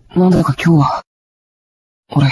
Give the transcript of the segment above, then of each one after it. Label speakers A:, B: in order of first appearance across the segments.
A: なんだか今日は、俺、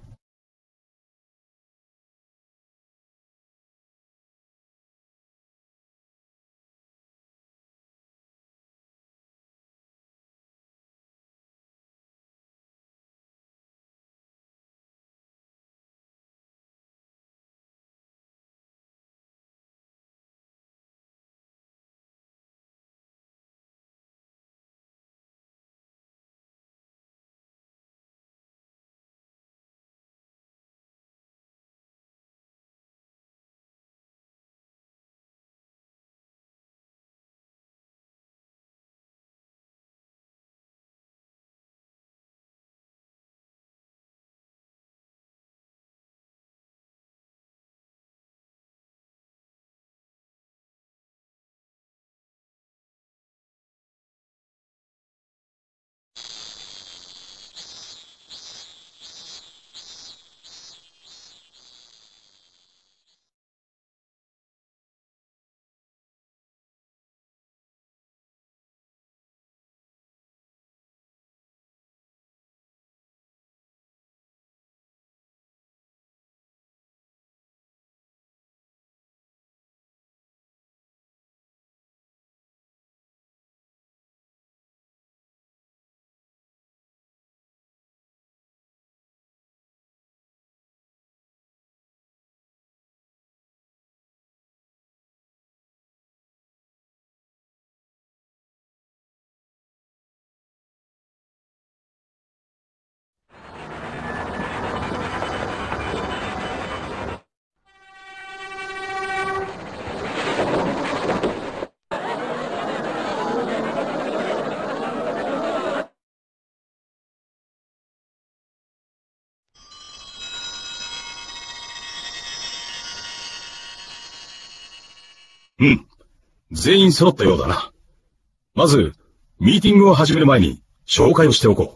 B: うん。全員揃ったようだな。まず、ミーティングを始める前に紹介をしておこう。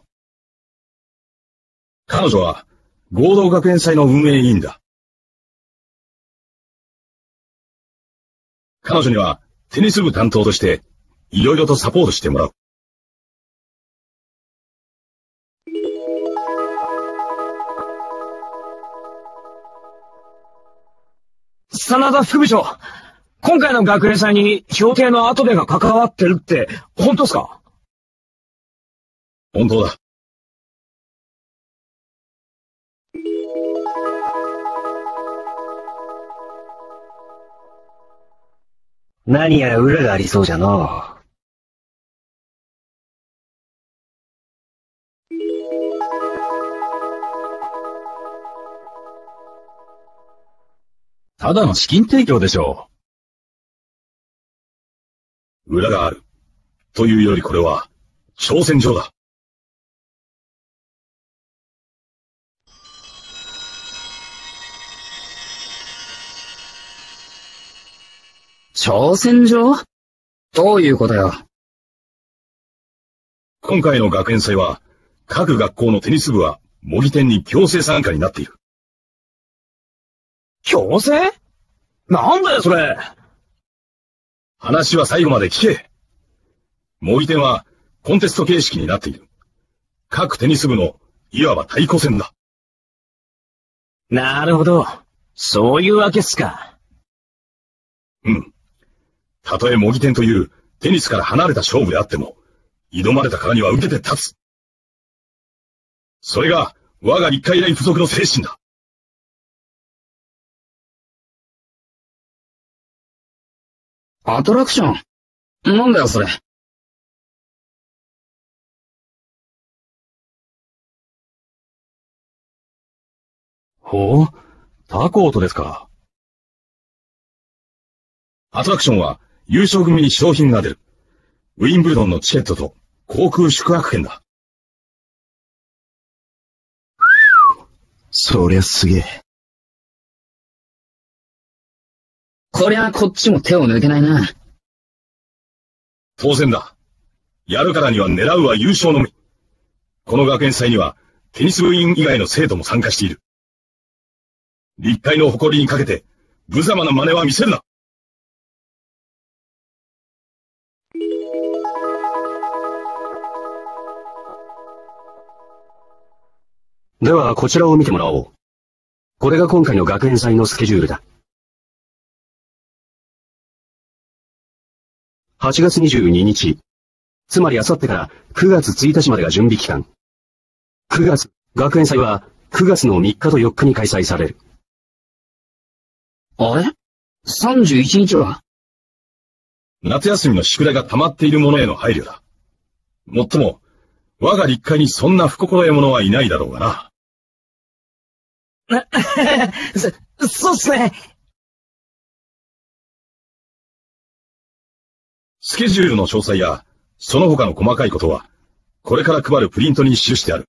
B: 彼女は合同学園祭の運営委員だ。彼女にはテニス部担当としていろいろとサポートしてもらう。
C: 真田副部長、今回の学園祭に表敬の跡部が関わってるって本当ですか？
B: 本当だ。
D: 何やら裏がありそうじゃのう。
B: ただの資金提供でしょう。裏がある。というよりこれは、挑戦状だ。
A: 挑戦状？どういうことよ。
B: 今回の学園祭は、各学校のテニス部は模擬店に強制参加になっている。
C: 強制？なんだよそれ。
B: 話は最後まで聞け。模擬店はコンテスト形式になっている。各テニス部のいわば対抗戦だ。
C: なるほど。そういうわけっすか。
B: うん。たとえ模擬店というテニスから離れた勝負であっても、挑まれたからには受けて立つ。それが我が立海大附属の精神だ。
A: アトラクション？なんだよそれ。
B: ほう、タコートですか。アトラクションは優勝組に賞品が出る。ウィンブルドンのチケットと航空宿泊券だ。
D: そりゃすげえ。
A: こりゃこっちも手を抜けないな。
B: 当然だ。やるからには狙うは優勝のみ。この学園祭にはテニス部員以外の生徒も参加している。立海の誇りにかけて無様な真似は見せるな。
D: では、こちらを見てもらおう。これが今回の学園祭のスケジュールだ。8月22日。つまりあさってから9月1日までが準備期間。学園祭は9月の3日と4日に開催される。
A: あれ ?31 日は
B: 夏休みの宿題が溜まっている者への配慮だ。もっとも、我が立会にそんな不心得者はいないだろうがな。
C: そうっすね。
B: スケジュールの詳細や、その他の細かいことは、これから配るプリントに記してある。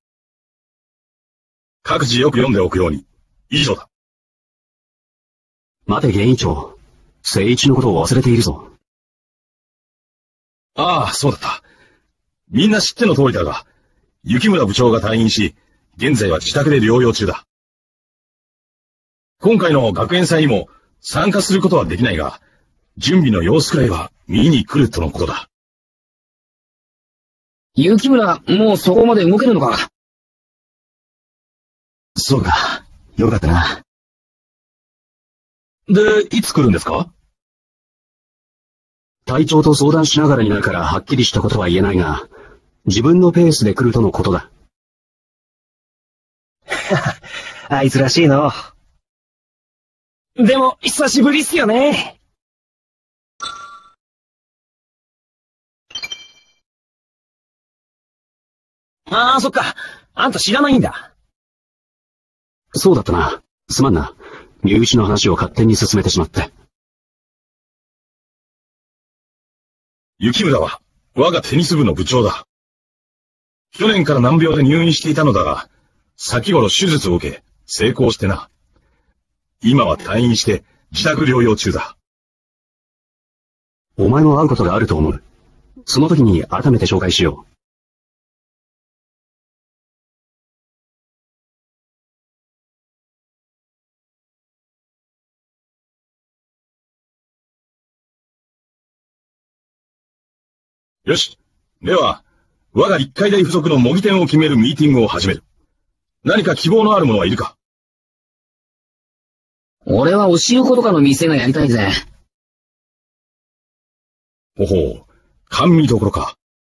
B: 各自よく読んでおくように。以上だ。
D: 待て、現委長。聖一のことを忘れているぞ。
B: ああ、そうだった。みんな知っての通りだが、雪村部長が退院し、現在は自宅で療養中だ。今回の学園祭にも参加することはできないが、準備の様子くらいは見に来るとのことだ。
A: 雪村、もうそこまで動けるのか？
D: そうか。よかったな。
B: で、いつ来るんですか？
D: 隊長と相談しながらになるからはっきりしたことは言えないが、自分のペースで来るとのことだ。あいつらしいの。
C: でも、久しぶりっすよね。ああ、そっか。あんた知らないんだ。
D: そうだったな。すまんな。身内の話を勝手に進めてしまって。
B: 雪村は我がテニス部の部長だ。去年から難病で入院していたのだが、先頃手術を受け、成功してな。今は退院して自宅療養中だ。
D: お前も会うことがあると思う。その時に改めて紹介しよう。
B: よし。では、我が立海大附属の模擬店を決めるミーティングを始める。何か希望のある者はいるか？
A: 俺はお汁粉とかの店がやりたいぜ。
B: ほほう、甘味どころか。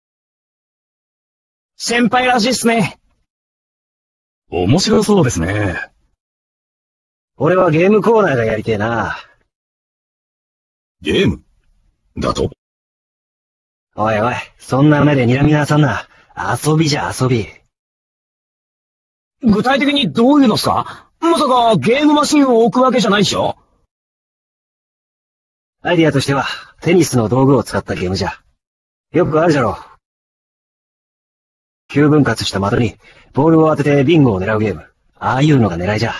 C: 先輩らしいっすね。
B: 面白そうですね。
D: 俺はゲームコーナーがやりてえな。
B: ゲームだと？
D: おいおい、そんな目で睨みなさんな。遊びじゃ遊び。
C: 具体的にどういうのっすか？まさかゲームマシンを置くわけじゃないでしょ？
D: アイディアとしては、テニスの道具を使ったゲームじゃ。よくあるじゃろ。9分割した的に、ボールを当ててビンゴを狙うゲーム。ああいうのが狙いじゃ。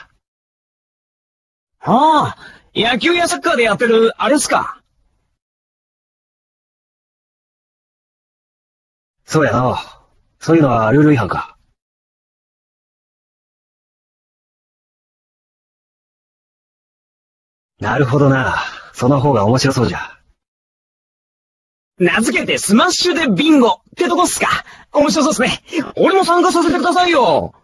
C: ああ、野球やサッカーでやってる、あれっすか？
D: そうやの。そういうのはルール違反か。なるほどな。その方が面白そうじゃ。
C: 名付けてスマッシュでビンゴってとこっすか？面白そうっすね。俺も参加させてくださいよ。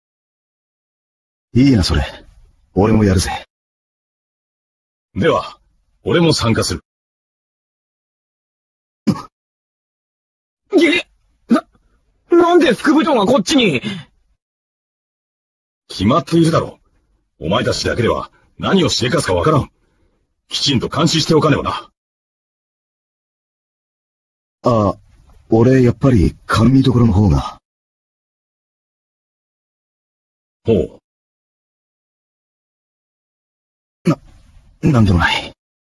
E: いいな、それ。俺もやるぜ。
B: では、俺も参加する。
C: なんで副部長がこっちに？
B: 決まっているだろう。お前たちだけでは何をしでかすかわからん。きちんと監視しておかねばな。
E: ああ、俺、やっぱり、甘味どころの方が。
B: ほう。
E: なんでもない。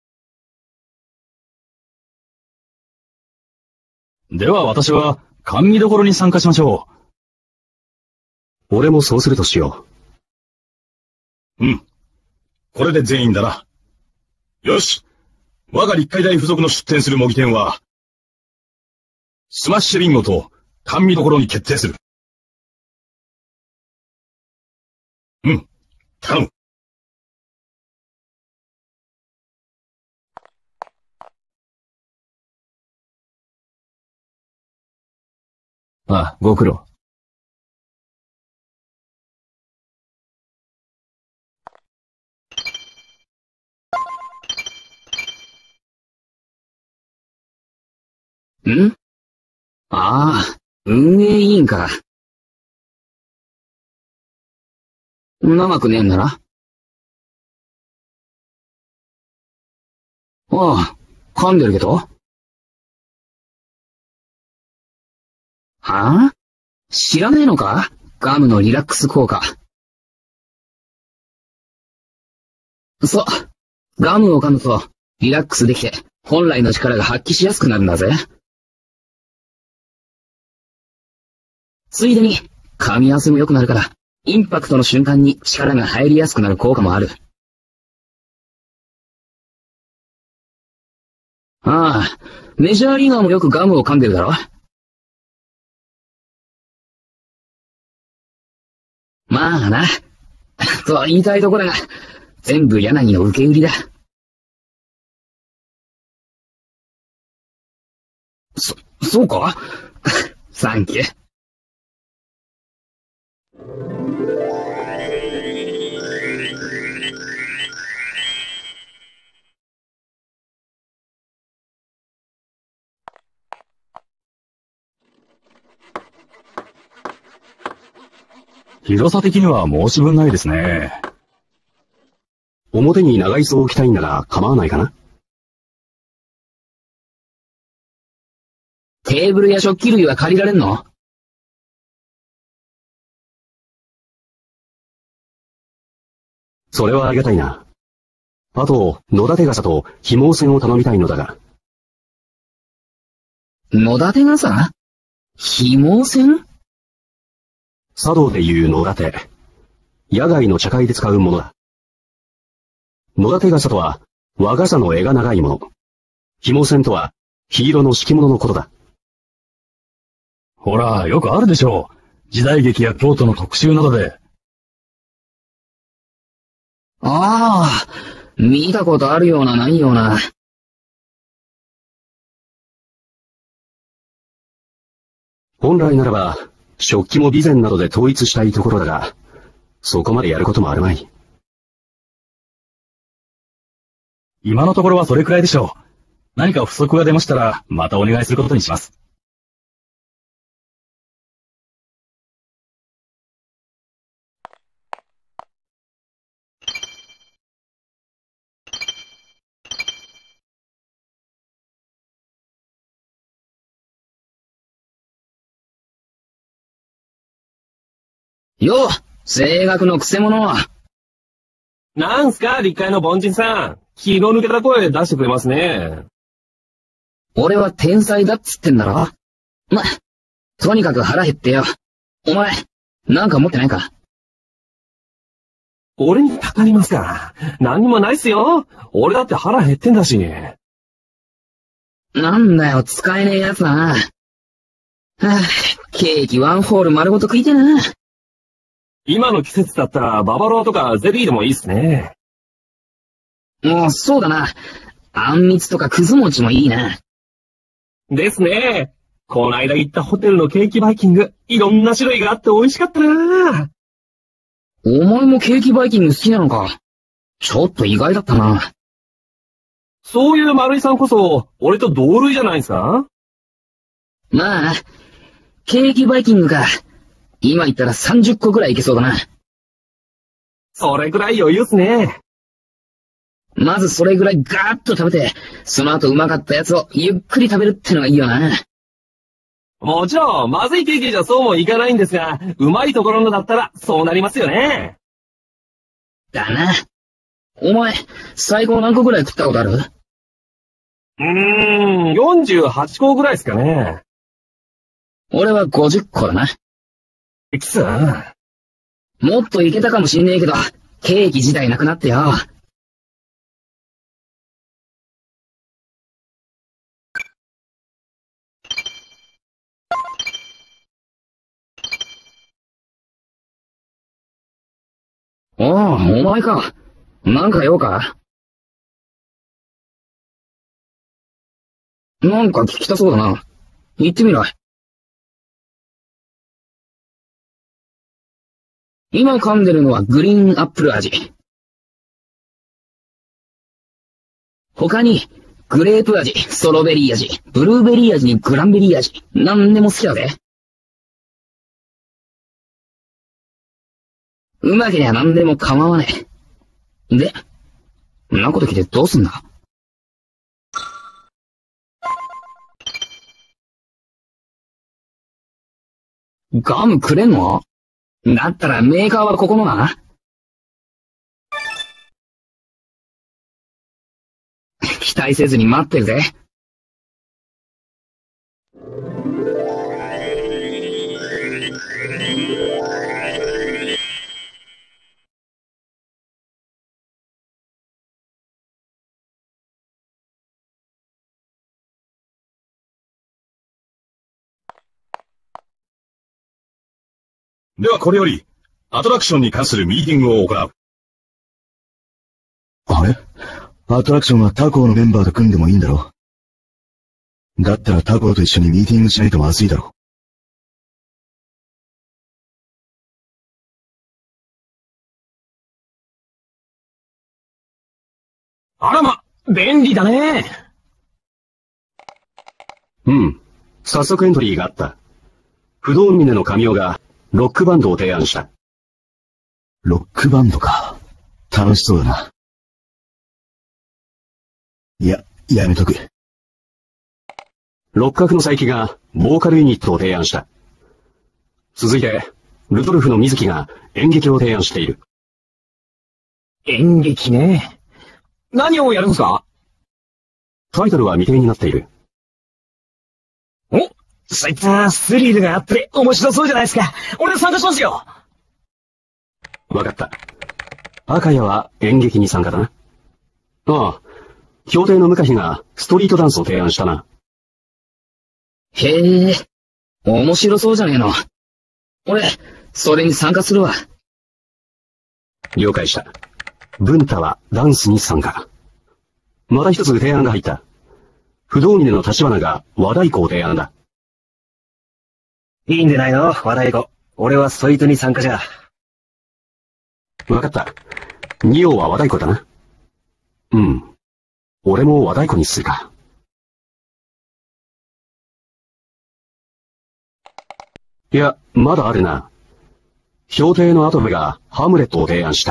B: では私は、甘味どころに参加しましょ
D: 俺もそうするとしよ
B: う。うん。これで全員だな。よし。我が立海大附属の出展する模擬店は、スマッシュビンゴと甘味どころに決定する。うん。頼む。
D: う。ああ、ご苦労。
A: んああ、運営委員か。長くねえんだな。ああ、噛んでるけど。はあ？知らねえのか？ガムのリラックス効果。ガムを噛むとリラックスできて本来の力が発揮しやすくなるんだぜ。ついでに噛み合わせも良くなるから、インパクトの瞬間に力が入りやすくなる効果もある。ああ、メジャーリーガーもよくガムを噛んでるだろ。まあな、と言いたいところだが、全部柳の受け売りだ。そうかサンキュー。
D: 広さ的には申し分ないですね。表に長椅子を置きたいんなら構わないかな？
A: テーブルや食器類は借りられんの？
D: それはありがたいな。あと、野立傘と紐線を頼みたいのだが。
A: 野立傘？紐線？
D: 茶道でいう野立。野外の茶会で使うものだ。野立傘とは、和傘の柄が長いもの。紐線とは、黄色の敷物のことだ。
F: ほら、よくあるでしょう。時代劇や京都の特集などで。
A: ああ、見たことあるようなないような。
D: 本来ならば、食器も備前などで統一したいところだが、そこまでやることもあるまい。
F: 今のところはそれくらいでしょう。何か不足が出ましたら、またお願いすることにします。
A: よう、声楽のくせ者は。
C: なんすか、立会の凡人さん。気の抜けた声出してくれますね。
A: 俺は天才だっつってんだろ。とにかく腹減ってよ。お前、なんか持ってないか？
C: 俺にかかりますか？何にもないっすよ。俺だって腹減ってんだし。
A: なんだよ、使えねえやつだな。はぁ、ケーキワンホール丸ごと食いてえな。
C: 今の季節だったらババロアとかゼリーでもいいっすね。
A: もうそうだな。あんみつとかくず餅もいいな。
C: ですね。この間行ったホテルのケーキバイキング、いろんな種類があって美味しかったな。
A: お前もケーキバイキング好きなのか？ちょっと意外だったな。
C: そういう丸井さんこそ、俺と同類じゃないですか？
A: まあ、ケーキバイキングか。今言ったら30個くらいいけそうだな。
C: それくらい余裕っすね。
A: まずそれぐらいガーッと食べて、その後うまかったやつをゆっくり食べるってのがいいよな。
C: もちろん、まずいケーキじゃそうもいかないんですが、うまいところのだったらそうなりますよね。
A: だな。お前、最高何個くらい食ったことある
C: ？48個ぐらいですかね。
A: 俺は50個だな。
C: きつー。
A: もっといけたかもしんねえけど、ケーキ自体なくなってよ。お前か。なんか用か？なんか聞きたそうだな。言ってみろ。今噛んでるのはグリーンアップル味。他に、 グレープ味、ストロベリー味、ブルーベリー味にグランベリー味。なんでも好きだぜ。うまけりゃなんでも構わねえ。で、んなこと聞いてどうすんだ？ガムくれんの？だったらメーカーはここのな。期待せずに待ってるぜ。
B: ではこれより、アトラクションに関するミーティングを行う。
E: あれ？アトラクションは他校のメンバーと組んでもいいんだろ？だったら他校と一緒にミーティングしないとまずいだろ。
C: あらま、便利だね。
D: うん。早速エントリーがあった。不動峰の神尾がロックバンドを提案した。
E: ロックバンドか。楽しそうだな。いや、やめとく。
D: 六角の佐伯がボーカルユニットを提案した。続いて、ルドルフの水木が演劇を提案している。
C: 演劇ね。何をやるんですか？
D: タイトルは未定になっている。
C: お、そいつはスリルがあって面白そうじゃないですか。俺参加しますよ。
D: わかった。赤谷は演劇に参加だな。ああ、協定の向日がストリートダンスを提案したな。
A: へえ、面白そうじゃねえの。俺、それに参加するわ。
D: 了解した。文太はダンスに参加。また一つ提案が入った。不動峰の立花が和太鼓を提案だ。
G: いいんでないの、和太鼓。俺はそいつに参加じゃ。
D: わかった。二王は和太鼓だな。うん。俺も和太鼓にするか。いや、まだあるな。評定のアトムがハムレットを提案した。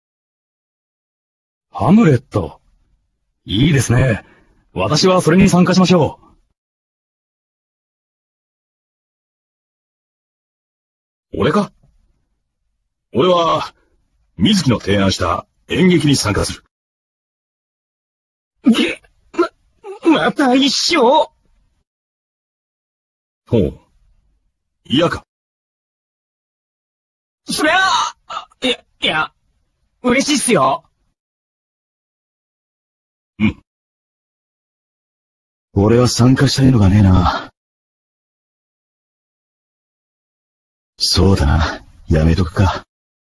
F: ハムレット。いいですね。私はそれに参加しましょ
B: う。俺か？俺は、水木の提案した演劇に参加する。
C: また一緒？
B: ほう。嫌か。
C: そりゃあ、いや、嬉しいっすよ。
B: うん。
E: 俺は参加したいのがねえな。そうだな。やめとくか。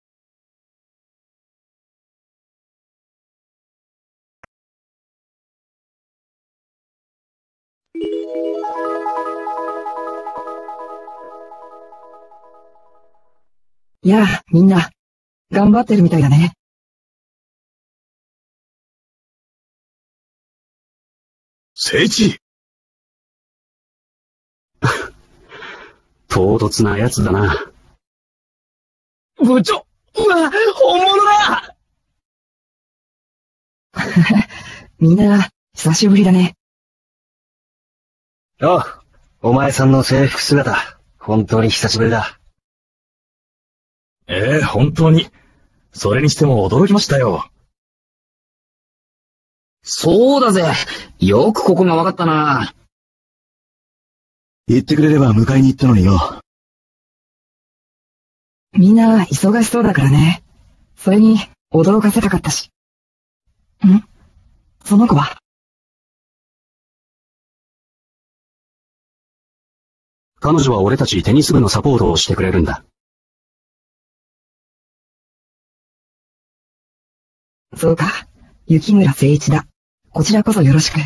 H: いやあ、みんな、頑張ってるみたいだね。
B: 聖一
D: 唐突なやつだな。
C: 部長、うわ、本物だ
H: みんな、久しぶりだね。
G: おう、お前さんの制服姿、本当に久しぶりだ。
F: 本当に。それにしても驚きましたよ。
A: そうだぜ。よくここがわかったな。
E: 言ってくれれば迎えに行ったのによ。
H: みんな、忙しそうだからね。それに、驚かせたかったし。ん？その子は？
D: 彼女は俺たちテニス部のサポートをしてくれるんだ。
H: そうか。雪村誠一だ。こちらこそよろしく。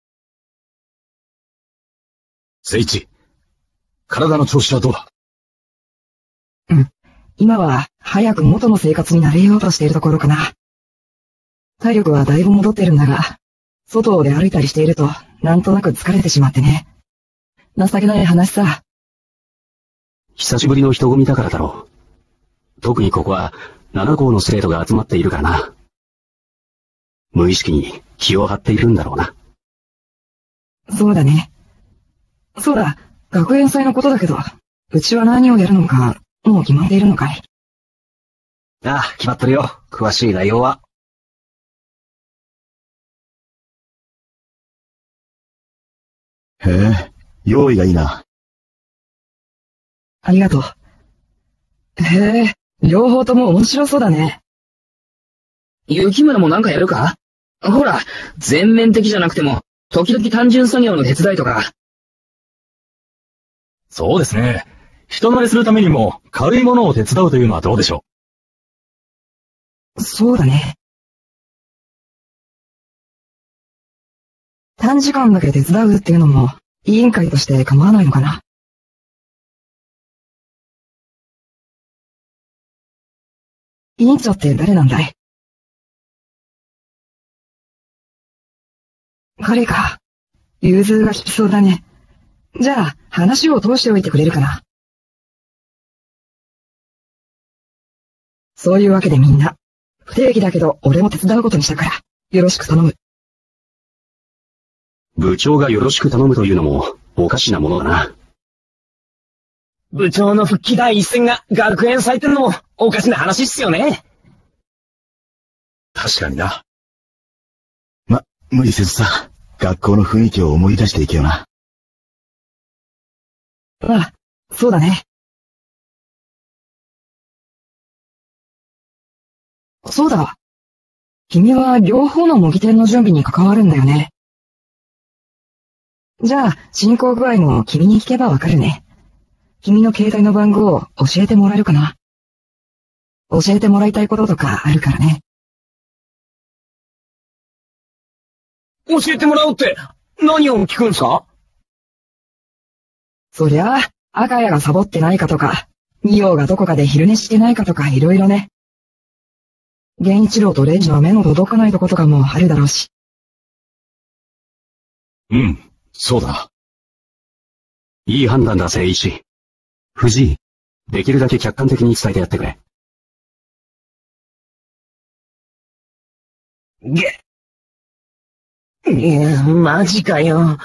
B: 聖一、体の調子はどうだ？
H: うん。今は、早く元の生活に慣れようとしているところかな。体力はだいぶ戻ってるんだが、 外で歩いたりしていると、なんとなく疲れてしまってね。情けない話さ。
D: 久しぶりの人混みだからだろう。特にここは7校の生徒が集まっているからな。無意識に気を張っているんだろうな。
H: そうだね。そうだ、学園祭のことだけど、うちは何をやるのか、もう決まっているのかい？
G: ああ、決まってるよ。詳しい内容は。
E: へえ、用意がいいな。
H: ありがとう。へえ、両方とも面白そうだね。
A: 雪村もなんかやるか？ほら、全面的じゃなくても、時々単純作業の手伝いとか。
F: そうですね。人慣れするためにも軽いものを手伝うというのはどうでしょ
H: そうだね。短時間だけ手伝うっていうのも、委員会として構わないのかな。委員長って誰なんだい？彼か。融通が利きそうだね。じゃあ、話を通しておいてくれるかな。そういうわけでみんな、不定期だけど俺も手伝うことにしたから、よろしく頼む。
D: 部長がよろしく頼むというのもおかしなものだな。
C: 部長の復帰第一戦が学園祭ってのもおかしな話っすよね。
B: 確かにな。
E: 無理せずさ、学校の雰囲気を思い出していけよな。
H: ああ、そうだね。そうだ。君は両方の模擬店の準備に関わるんだよね。じゃあ、進行具合も君に聞けばわかるね。君の携帯の番号を教えてもらえるかな？教えてもらいたいこととかあるからね。
C: 教えてもらおうって、何を聞くんすか？
H: そりゃあ、赤谷がサボってないかとか、二葉がどこかで昼寝してないかとかいろいろね。源一郎とレイジの目の届かないとことかもあるだろうし。
B: うん、そうだ。
D: いい判断だ、誠一。藤井、できるだけ客観的に伝えてやってくれ。
C: マジかよ。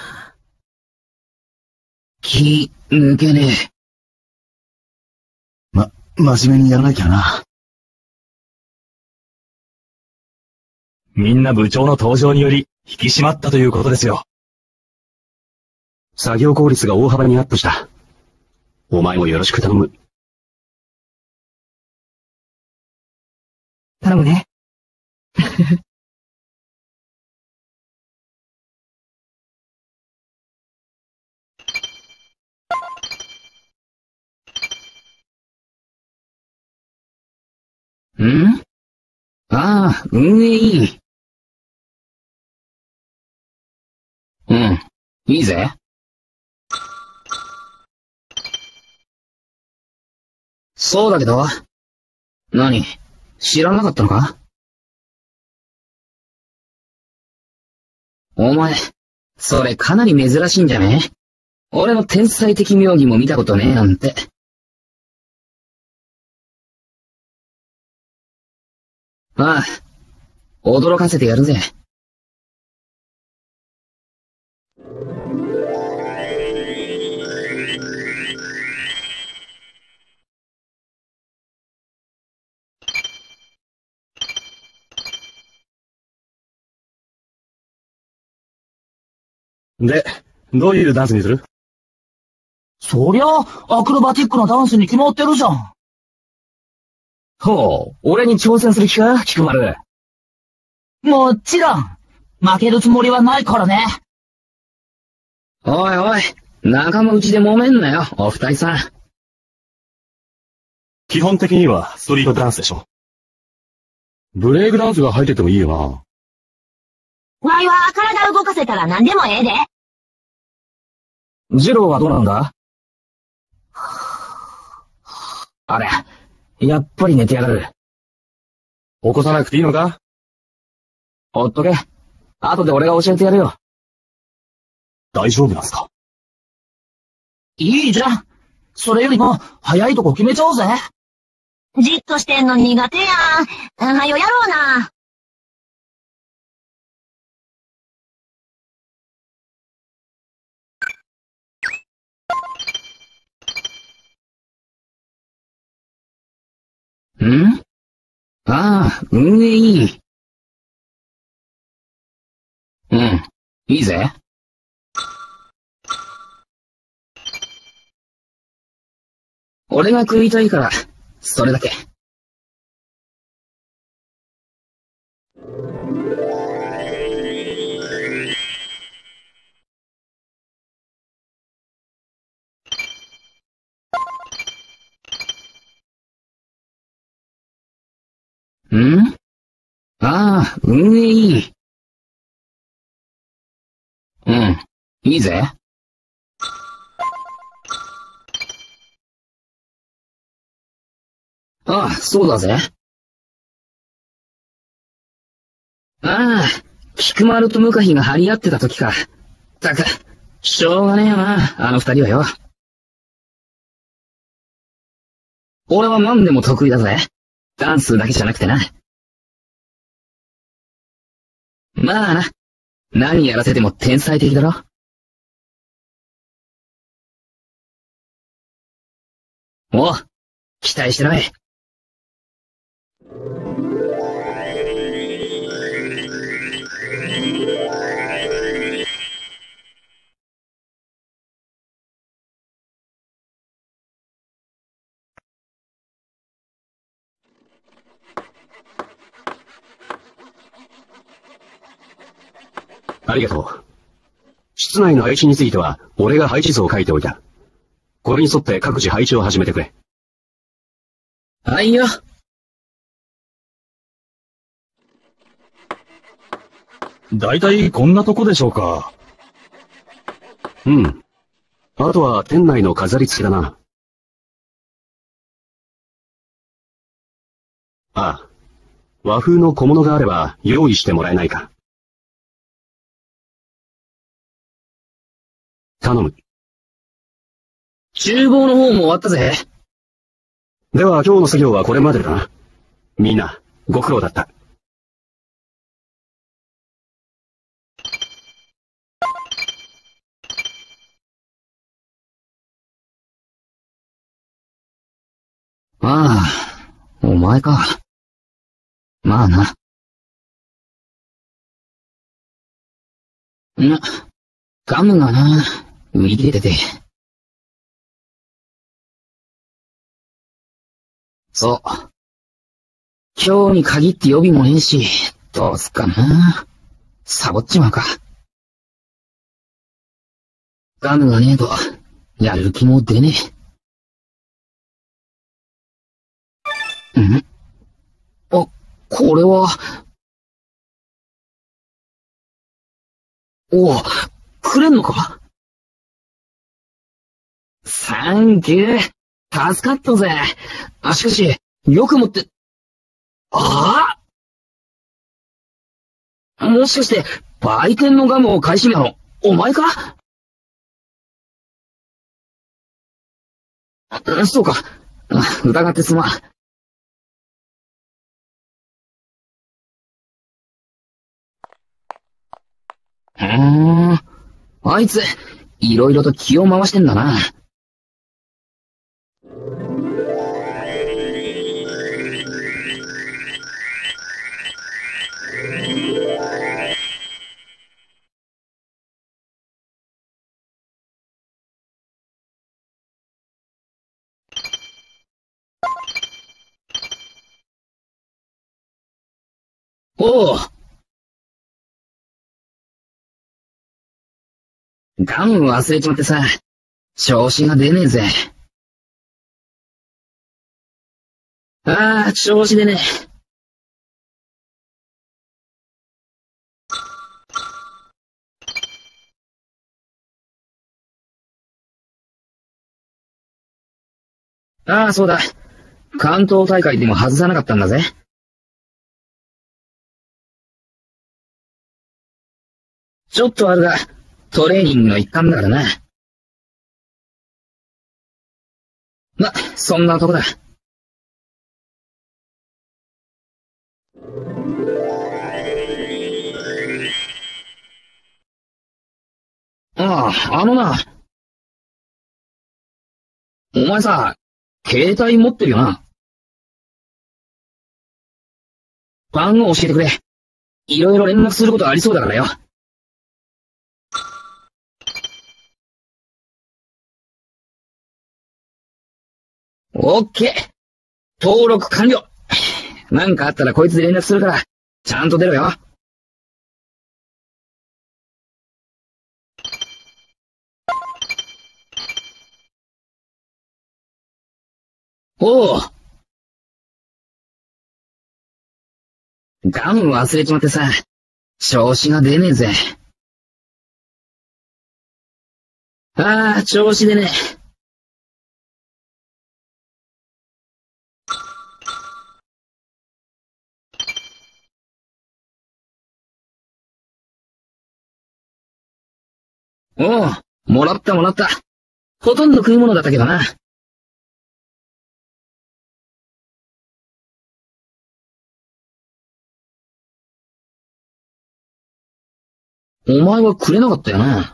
A: 気抜けねえ。
E: 真面目にやらなきゃな。
F: みんな部長の登場により引き締まったということですよ。
D: 作業効率が大幅にアップした。お前もよろしく頼む。
H: 頼むね。
A: ん？ああ、運営いい。うん、いいぜ。そうだけど、何？知らなかったのか？お前、それかなり珍しいんじゃね？俺の天才的妙技も見たことねえなんて。ああ、驚かせてやるぜ。
F: で、どういうダンスにする？
C: そりゃ、アクロバティックなダンスに決まってるじゃん。ほう、俺に挑戦する気か、菊丸。もちろん、負けるつもりはないからね。
A: おいおい、仲間内で揉めんなよ、お二人さん。
F: 基本的にはストリートダンスでしょ。ブレイクダンスが入っててもいいよな。
I: わいは体動かせたら何でもええで。
C: ジローはどうなんだ？あれ、やっぱり寝てやがる。
F: 起こさなくていいのか？
C: ほっとけ。
A: 後で俺が教えてやるよ。
D: 大丈夫なんすか？
C: いいじゃん。それよりも、早いとこ決めちゃおうぜ。
I: じっとしてんの苦手やん。はよやろうな。
A: ん？ああ、運営いい。うん、いいぜ。俺が食いたいから、それだけ。ん？ああ、運営いい。うん、いいぜ。ああ、そうだぜ。ああ、菊丸と向日が張り合ってた時か。たく、しょうがねえよな、あの二人はよ。俺は何でも得意だぜ。ダンスだけじゃなくてな。まあな、何やらせても天才的だろ。おう、期待してろい。
D: ありがとう。室内の配置については、俺が配置図を書いておいた。これに沿って各自配置を始めてくれ。
A: はいよ。
F: だいたいこんなとこでしょうか。
D: うん。あとは店内の飾り付けだな。ああ。和風の小物があれば用意してもらえないか。頼む。
A: 厨房の方も終わったぜ。
D: では今日の作業はこれまでだな。みんな、ご苦労だった。
A: ああ、お前か。まあな。ガムがな、売り切れてて。そう。今日に限って予備もねえし、どうすっかな。サボっちまうか。ガムがねえと、やる気も出ねえ。あ、これは。おう、くれんのか？サンキュー。助かったぜ。しかし、よくもって、もしかして、売店のガムを買い占めたの、お前か？そうか。疑ってすまん。あいつ、いろいろと気を回してんだな。おう。ガム忘れちまってさ、調子が出ねえぜ。調子出ねえ。そうだ。関東大会でも外さなかったんだぜ。 ちょっとあるが、トレーニングの一環だからな。ま、そんなとこだ。ああ、な。お前さ、携帯持ってるよな。番号教えてくれ。いろいろ連絡することありそうだからよ。オッケー。登録完了。なんかあったらこいつで連絡するから、ちゃんと出ろよ。おう。ガム忘れちまってさ、調子が出ねえぜ。ああ、調子出ねえ。おう、もらった。ほとんど食い物だったけどな。お前はくれなかったよな。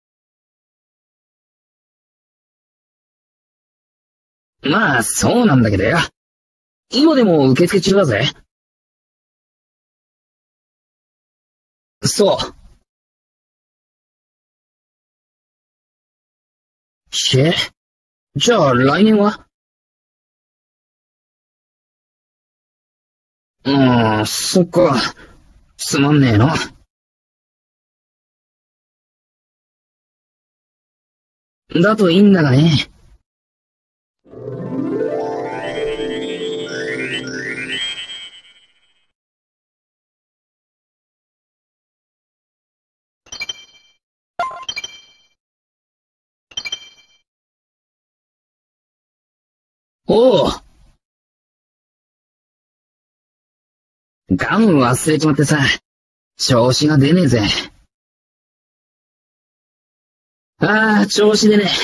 A: まあ、そうなんだけどよ。今でも受付中だぜ。そう。じゃあ来年は？そっか。つまんねえな。だといいんだがね。おう。ガム忘れちまってさ、調子が出ねえぜ。ああ、調子出ね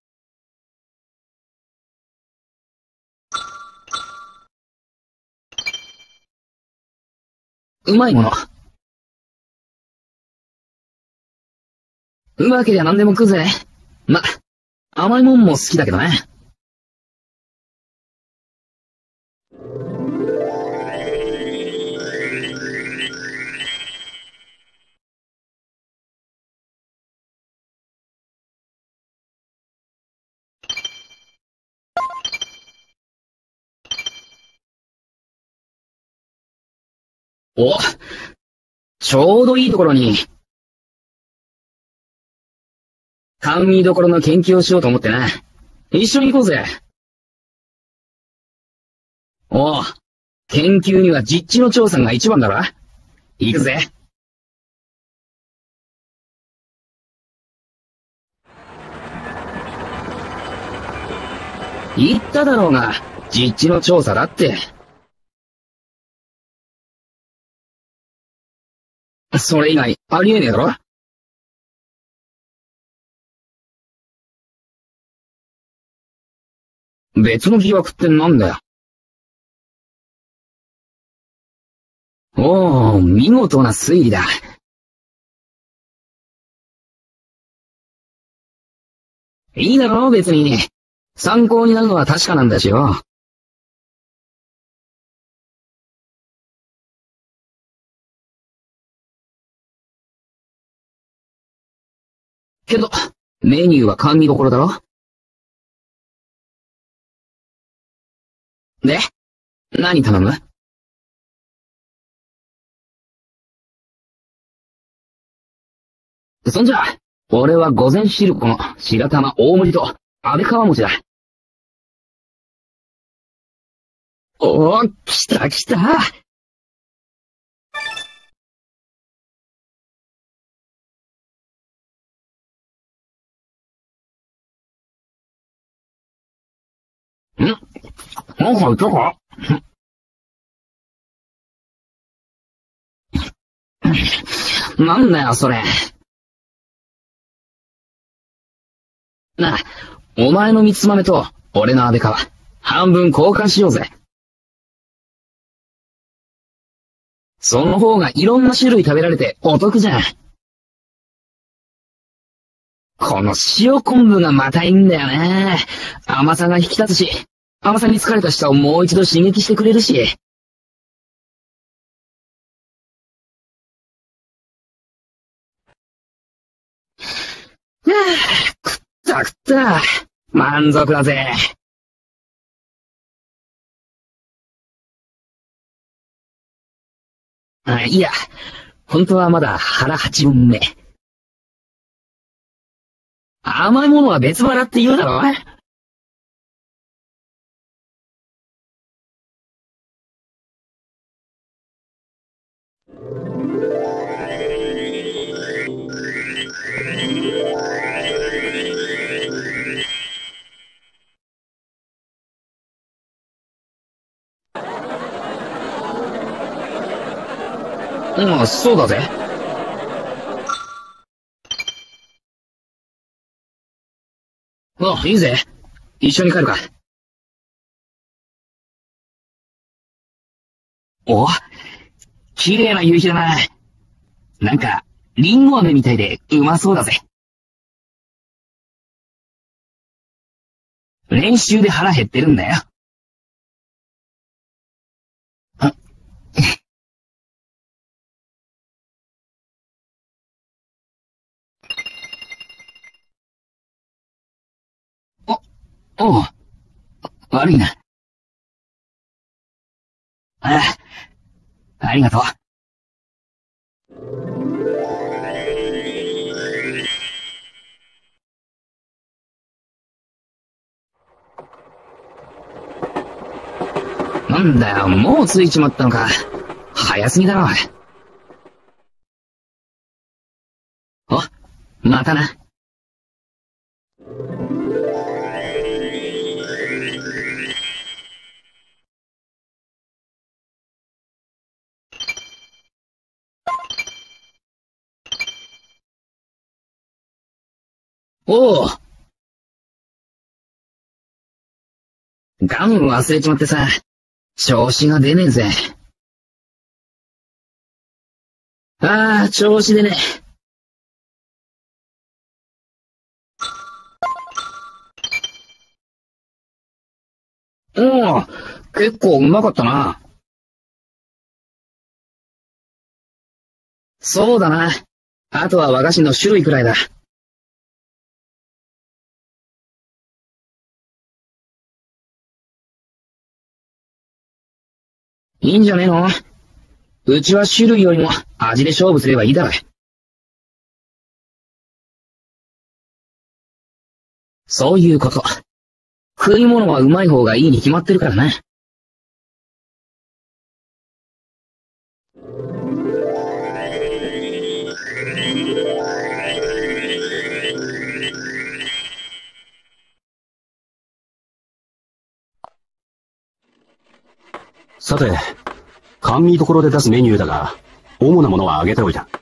A: え。うまいもの。うまけりゃ何でも食うぜ。ま、甘いもんも好きだけどね。お、ちょうどいいところに、甘味どころの研究をしようと思ってな。一緒に行こうぜ。おう、研究には実地の調査が一番だろ。行くぜ。言っただろうが、実地の調査だって。それ以外ありえねえだろ。別の疑惑ってなんだよ。おー、見事な推理だ。いいだろ、別に。参考になるのは確かなんだしよ。けど、メニューは甘味どころだろ。で、何頼む？そんじゃ、俺は午前汁粉の白玉大盛りと、安倍川餅だ。おー、来た。なんか言ったか？なんだよ、それ。 なあ、お前の蜜豆と俺の安倍川、半分交換しようぜ。その方がいろんな種類食べられてお得じゃん。この塩昆布がまたいいんだよね。甘さが引き立つし、甘さに疲れた舌をもう一度刺激してくれるし。はぁ、食った食った。満足だぜ。いや、本当はまだ腹8分目。甘いものは別腹って言うだろ。うん、そうだぜ。いいぜ。一緒に帰るか。お、綺麗な夕日だな。なんか、リンゴ飴みたいでうまそうだぜ。練習で腹減ってるんだよ。おう、悪いな。ありがとう。なんだよ、もう着いちまったのか。早すぎだろ。またな。おう。ガム忘れちまってさ、調子が出ねえぜ。調子出ねえ。おう、結構うまかったな。そうだな。あとは和菓子の種類くらいだ。いいんじゃねえの？うちは種類よりも味で勝負すればいいだろ。そういうこと。食い物はうまい方がいいに決まってるからな。
D: さて、甘味どころで出すメニューだが、主なものは挙げておいた。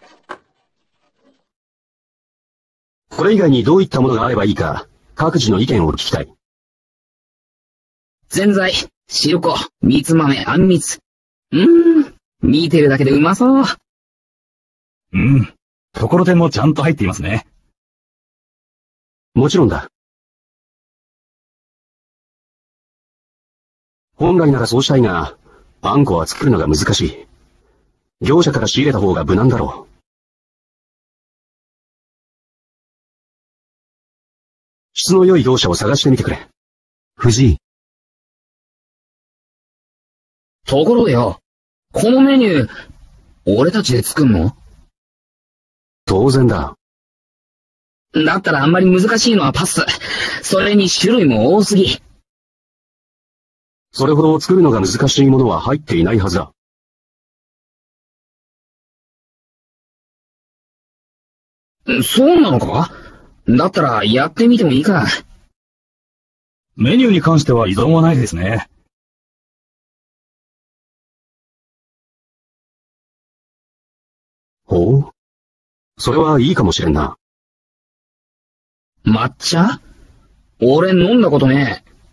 D: これ以外にどういったものがあればいいか、各自の意見を聞きたい。
A: ぜんざい、白子、蜜豆、あんみつ。見てるだけでうまそう。
F: ところてんもちゃんと入っていますね。
D: もちろんだ。本来ならそうしたいが、あんこは作るのが難しい。業者から仕入れた方が無難だろう。質の良い業者を探してみてくれ。藤井。
A: ところでよ、このメニュー、俺たちで作んの？
D: 当然だ。
A: だったらあんまり難しいのはパス。それに種類も多すぎ。
D: それほど作るのが難しいものは入っていないはずだ。
A: そうなのか？だったらやってみてもいいか。
F: メニューに関しては異存はないですね。
D: ほう。それはいいかもしれんな。
A: 抹茶？ 俺飲んだことねえ。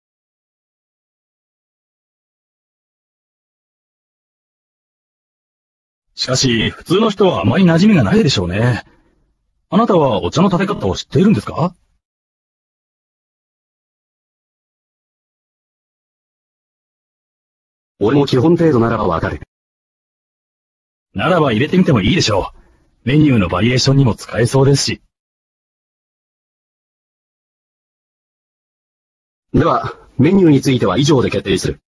F: しかし、普通の人はあまり馴染みがないでしょうね。あなたはお茶の立て方を知っているんですか？
D: 俺も基本程度ならばわかる。
F: ならば入れてみてもいいでしょう。メニューのバリエーションにも使えそうですし。
D: では、メニューについては以上で決定する。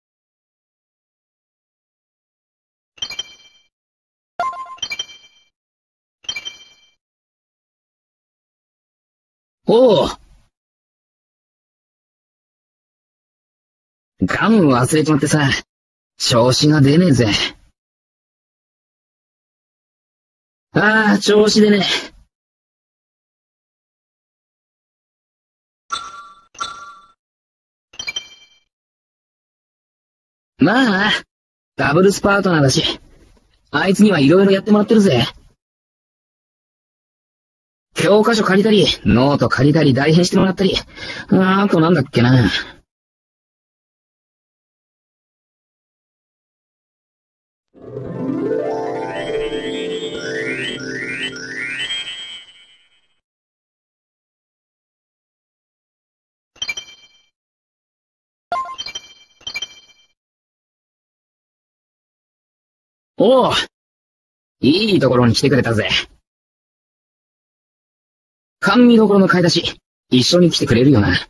A: おう。ガム忘れちまってさ、調子が出ねえぜ。ああ、調子出ねえ。まあ、ダブルスパートナーだし、あいつにはいろいろやってもらってるぜ。教科書借りたり、ノート借りたり、代編してもらったり、あとなんだっけな。おう、いいところに来てくれたぜ。甘味どころの買い出し、一緒に来てくれるよな。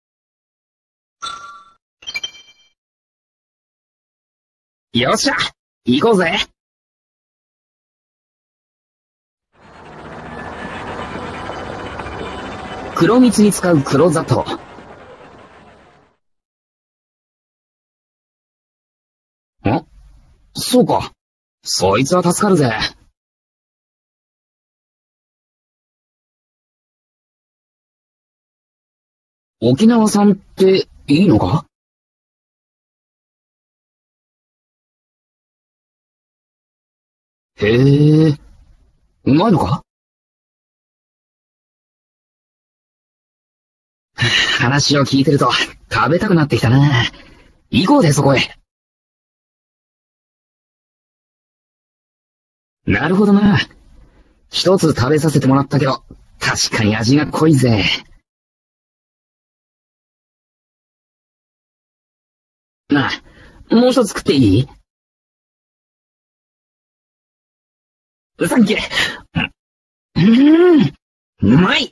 A: よっしゃ、行こうぜ。黒蜜に使う黒砂糖。ん？そうか。そいつは助かるぜ。沖縄産っていいのか？へえ、うまいのか？話を聞いてると食べたくなってきたな。行こうぜ、そこへ。なるほどな。一つ食べさせてもらったけど、確かに味が濃いぜ。なあ、もう一つ食っていい？サンキュー。うまい。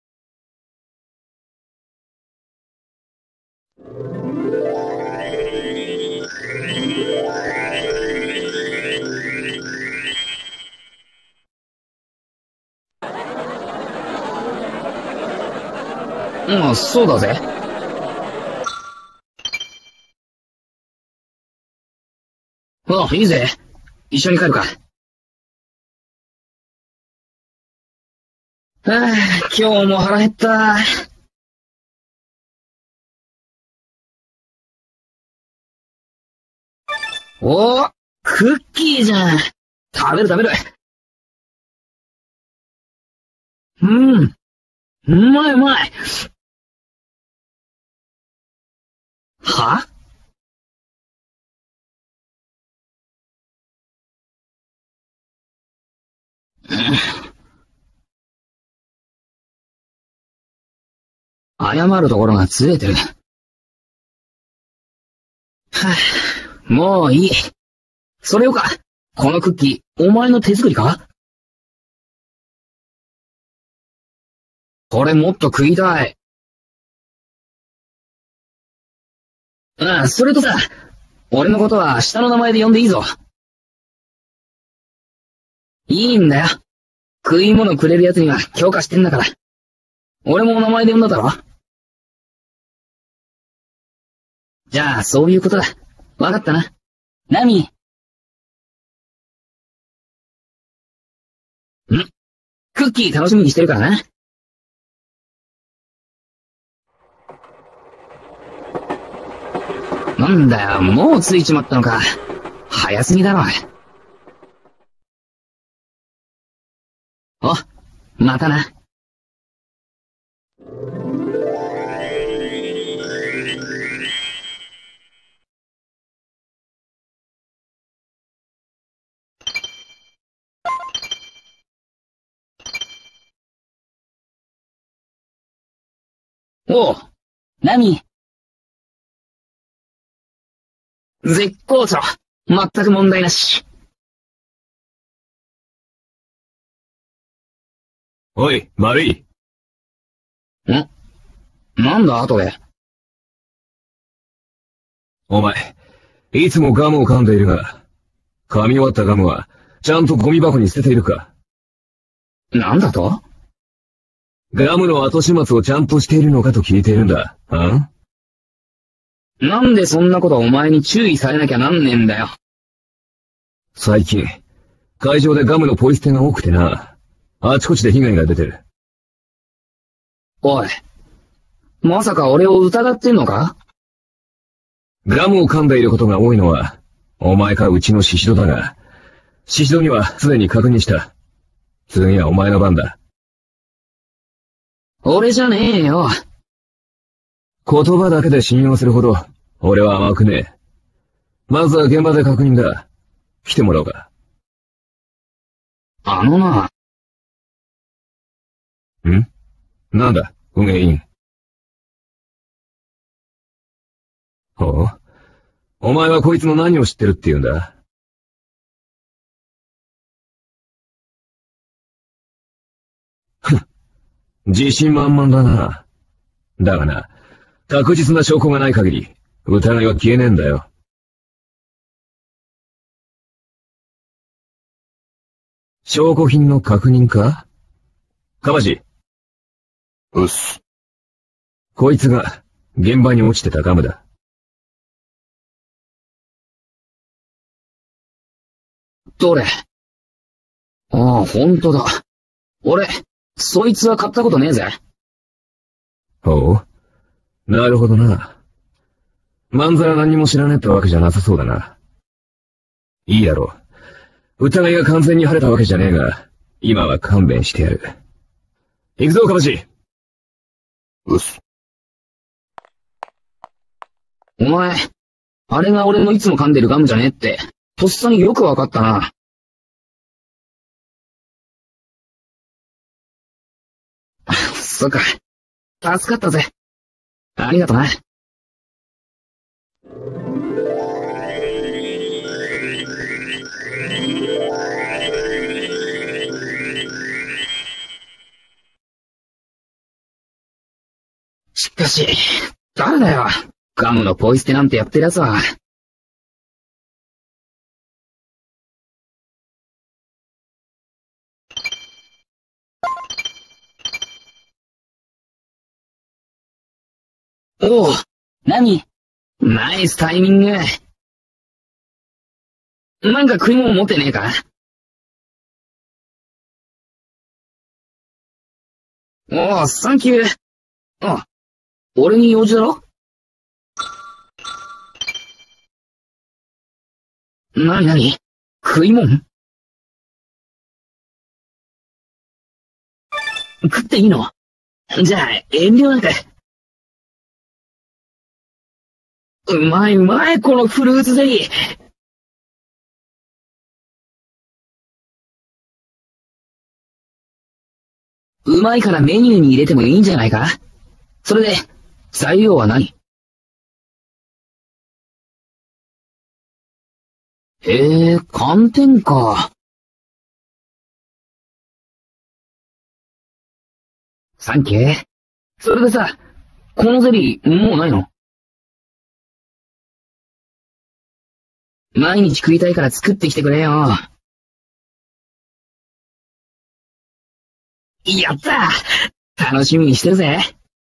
A: うん、そうだぜ。あ、いいぜ。一緒に帰るか。はあ、今日も腹減った。おー、クッキーじゃん。食べる食べる。うまいうまい。は？謝るところがずれてる。はぁ、もういい。それよか、このクッキー、お前の手作りか？これもっと食いたい。ああ、それとさ、俺のことは下の名前で呼んでいいぞ。いいんだよ。食い物くれる奴には許可してんだから。俺も名前で呼んだだろ。じゃあ、そういうことだ。わかったな。ナミ。クッキー楽しみにしてるからな。なんだよ、もう着いちまったのか。早すぎだろ。お、またな。 おう、何？絶好調。全く問題なし。
C: おい、丸い。
A: なんだ、後で。
C: お前、いつもガムを噛んでいるが、噛み終わったガムは、ちゃんとゴミ箱に捨てているか？
A: なんだと？
C: ガムの後始末をちゃんとしているのかと聞いているんだ。
A: なんでそんなことお前に注意されなきゃなんねえんだよ。
C: 最近、会場でガムのポイ捨てが多くてな、あちこちで被害が出てる。
A: おい、まさか俺を疑ってんのか？
C: ガムを噛んでいることが多いのは、お前かうちのシシドだが、シシドにはすでに確認した。次はお前の番だ。
A: 俺じゃねえよ。
C: 言葉だけで信用するほど、俺は甘くねえ。まずは現場で確認だ。来てもらおうか。
A: あのな。
C: なんだ、運営員。ほう。お前はこいつの何を知ってるって言うんだ？自信満々だな。だがな、確実な証拠がない限り、疑いは消えねえんだよ。証拠品の確認か？かまじ。
B: うっす。
C: こいつが、現場に落ちてたガムだ。
A: どれ？ああ、ほんとだ。俺、そいつは買ったことねえぜ。
C: ほう。なるほどな。まんざら何も知らねえってわけじゃなさそうだな。いいだろう。疑いが完全に晴れたわけじゃねえが、今は勘弁してやる。行くぞ、かまし。
B: うっす。
A: お前、あれが俺のいつも噛んでるガムじゃねえって、とっさによくわかったな。そっか。助かったぜ。ありがとな。しかし、誰だよ。ガムのポイ捨てなんてやってる奴は。おう、何？ナイスタイミング。なんか食い物持ってねえか？おう、サンキュー。あ、俺に用事だろ？なになに？食い物？食っていいの？じゃあ、遠慮なく。うまいうまい、このフルーツゼリー。うまいからメニューに入れてもいいんじゃないか？それで、材料は何？へえ、寒天か。サンキュー。それでさ、このゼリー、もうないの？毎日食いたいから作ってきてくれよ。やったー！楽しみにしてるぜ。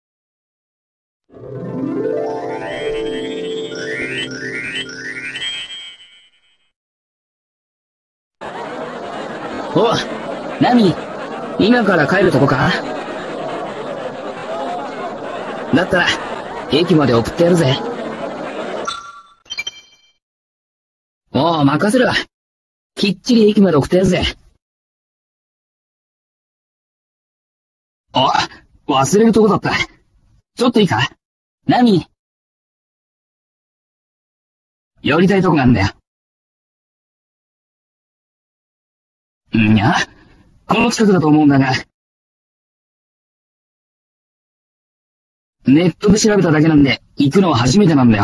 A: お、ナミ、今から帰るとこか？だったら、駅まで送ってやるぜ。おう、任せるわ。きっちり駅まで送ってやるぜ。あ、忘れるとこだった。ちょっといいか？何？寄りたいとこなんだよ。んや、この近くだと思うんだが。 ネットで調べただけなんで、行くのは初めてなんだよ。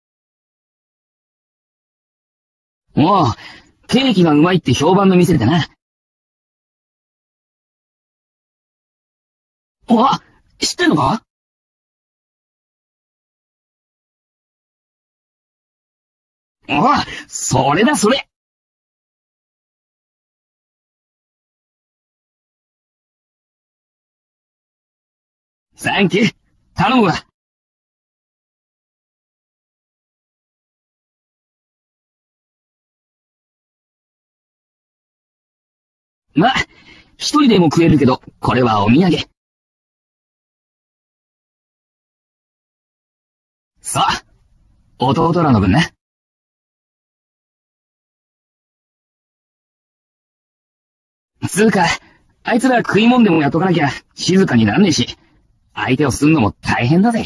A: おう、ケーキがうまいって評判の店でな。お、知ってんのか？お、それだそれ。サンキュー。頼むわ。ま、一人でも食えるけど、これはお土産。さあ、弟らの分ね。つうか、あいつら食いもんでもやっとかなきゃ静かになんねえし、相手をすんのも大変だぜ。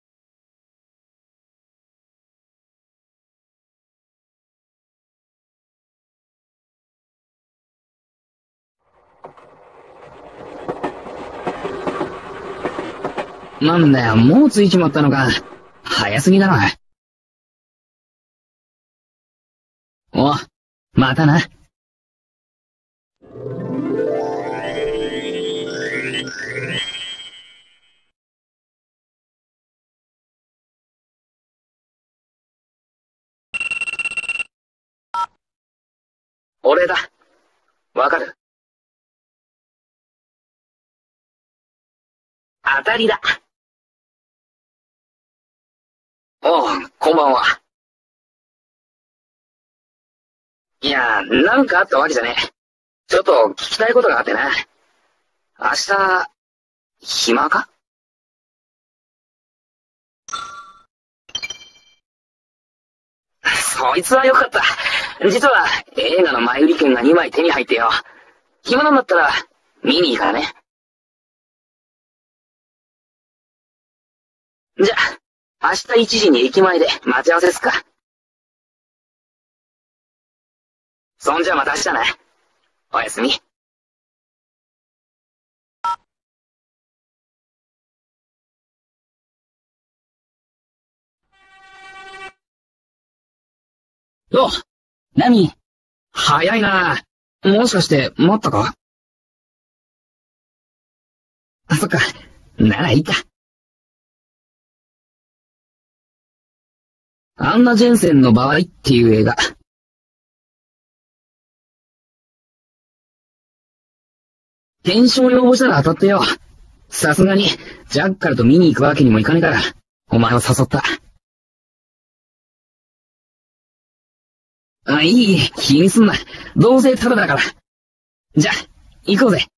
A: なんだよ、もう着いちまったのか。早すぎだな。お、またな。俺だ。わかる？当たりだ。おう、こんばんは。いや、なんかあったわけじゃねえ。ちょっと聞きたいことがあってな。明日、暇か？そいつはよかった。実は映画の前売り券が2枚手に入ってよ。暇なんだったら見に行かね。じゃあ、明日1時に駅前で待ち合わせすか。そんじゃまた明日な。おやすみ。お、何？早いな。もしかして待ったか？あ、そっか。ならいいか。アンナ・ジェンセンの場合っていう映画。検証要望したら当たってよ。さすがに、ジャッカルと見に行くわけにもいかねえから、お前を誘った。あ、いい、気にすんな。どうせタダだから。じゃ、行こうぜ。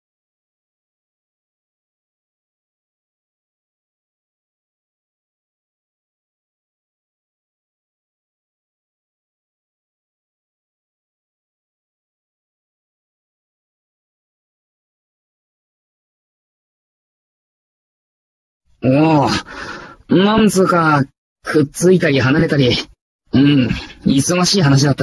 A: おう、なんつうか、くっついたり離れたり、忙しい話だった。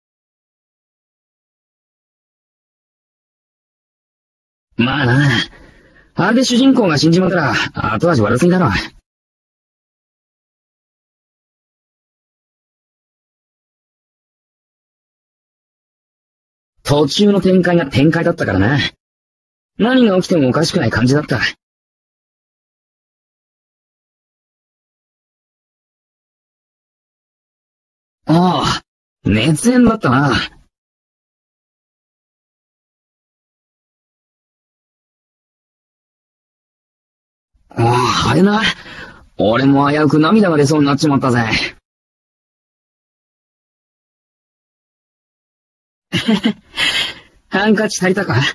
A: まあな、あれで主人公が死んじまったら、後味悪すぎだろ。途中の展開が展開だったからな。何が起きてもおかしくない感じだった。ああ、熱演だったな。ああ、あれな。俺も危うく涙が出そうになっちまったぜ。ハンカチ足りたか？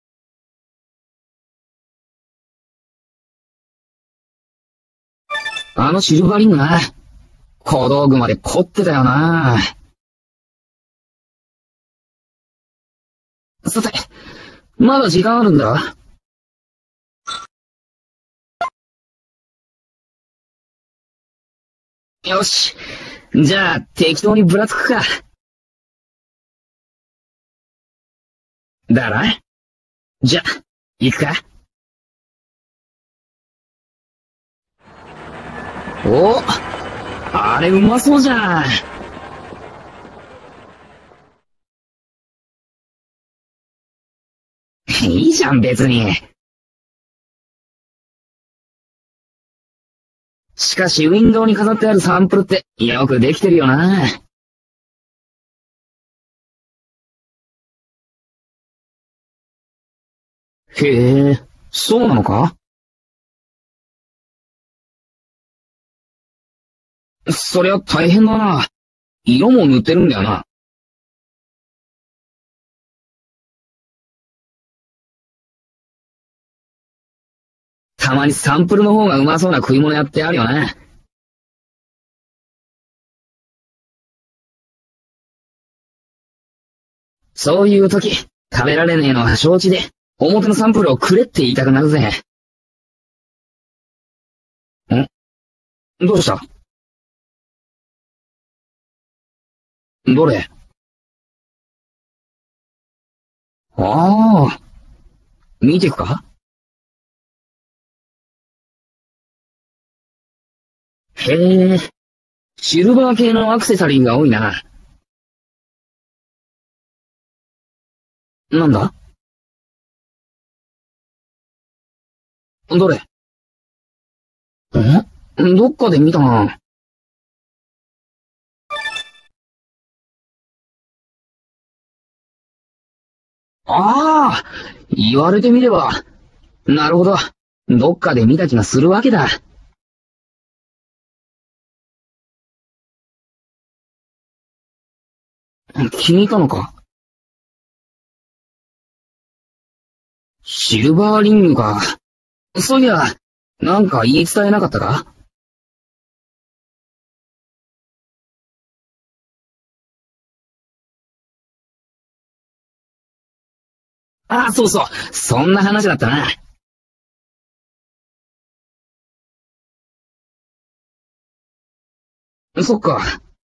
A: あのシルバーリングな。小道具まで凝ってたよな。さて、まだ時間あるんだろ？よし。じゃあ、適当にぶらつくか。だな。じゃ、行くか。 お、あれうまそうじゃん。いいじゃん、別に。しかし、ウィンドウに飾ってあるサンプルってよくできてるよな。へえ、そうなのか？そりゃ大変だな。色も塗ってるんだよな。たまにサンプルの方がうまそうな食い物屋ってあるよな。そういう時、食べられねえのは承知で、表のサンプルをくれって言いたくなるぜ。どうした？どれ？ああ、見てくか？へえ、シルバー系のアクセサリーが多いな。なんだ？どれ？どっかで見たな。ああ、言われてみれば。なるほど。どっかで見た気がするわけだ。気に入ったのか？シルバーリングか。そういや、なんか言い伝えなかったか？ああ、そうそう。そんな話だったな。そっか。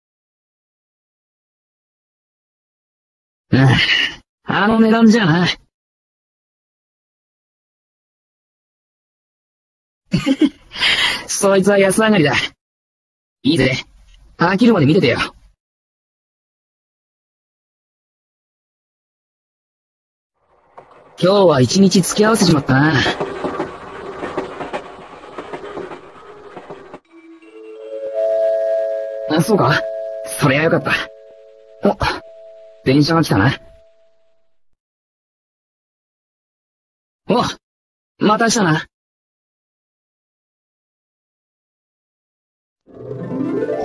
A: うん。あの値段じゃな。そいつは安上がりだ。いいぜ。飽きるまで見ててよ。今日は一日付き合わせちまったな。あ、そうか？そりゃよかった。お、電車が来たな。お、また明日な。